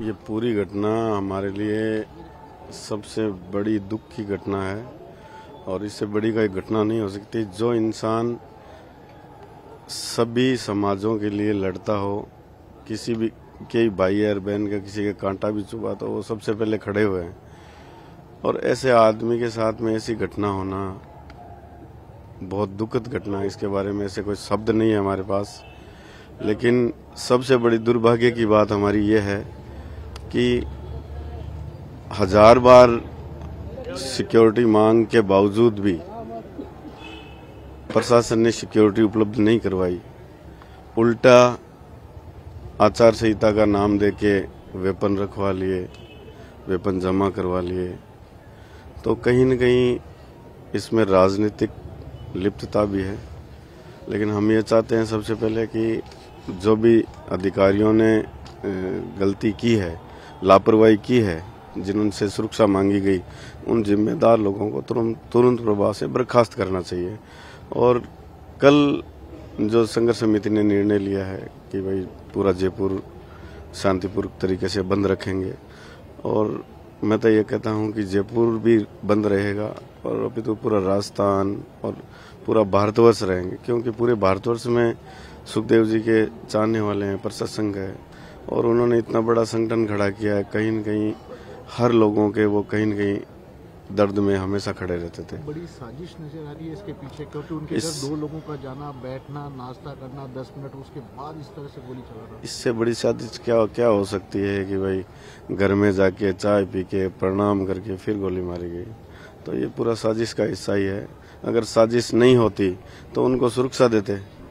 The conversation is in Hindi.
ये पूरी घटना हमारे लिए सबसे बड़ी दुख की घटना है और इससे बड़ी कोई घटना नहीं हो सकती। जो इंसान सभी समाजों के लिए लड़ता हो, किसी भी के भाई और बहन का किसी का कांटा भी चुभा तो वो सबसे पहले खड़े हुए हैं, और ऐसे आदमी के साथ में ऐसी घटना होना बहुत दुखद घटना है। इसके बारे में ऐसे कोई शब्द नहीं है हमारे पास। लेकिन सबसे बड़ी दुर्भाग्य की बात हमारी ये है कि 1000 बार सिक्योरिटी मांग के बावजूद भी प्रशासन ने सिक्योरिटी उपलब्ध नहीं करवाई। उल्टा आचार संहिता का नाम देके वेपन रखवा लिए, वेपन जमा करवा लिए। तो कहीं न कहीं इसमें राजनीतिक लिप्तता भी है। लेकिन हम ये चाहते हैं सबसे पहले कि जो भी अधिकारियों ने गलती की है, लापरवाही की है, जिनसे सुरक्षा मांगी गई, उन जिम्मेदार लोगों को तुरंत प्रभाव से बर्खास्त करना चाहिए। और कल जो संघर्ष समिति ने निर्णय लिया है कि भाई पूरा जयपुर शांतिपूर्वक तरीके से बंद रखेंगे, और मैं तो ये कहता हूँ कि जयपुर भी बंद रहेगा और अभी तो पूरा राजस्थान और पूरा भारतवर्ष रहेंगे, क्योंकि पूरे भारतवर्ष में सुखदेव जी के चाहने वाले हैं, प्रशंसक है, और उन्होंने इतना बड़ा संगठन खड़ा किया है। कहीं न कहीं हर लोगों के वो कहीं न कहीं दर्द में हमेशा खड़े रहते थे। बड़ी साजिश नजर आ रही है इसके पीछे, क्योंकि उनके घर 2 लोगों का जाना, बैठना, नाश्ता करना, 10 मिनट उसके बाद इस तरह से गोली चलाना। इससे बड़ी साजिश क्या हो सकती है कि भाई घर में जाके चाय पी के प्रणाम करके फिर गोली मारी गई। तो ये पूरा साजिश का हिस्सा ही है। अगर साजिश नहीं होती तो उनको सुरक्षा देते।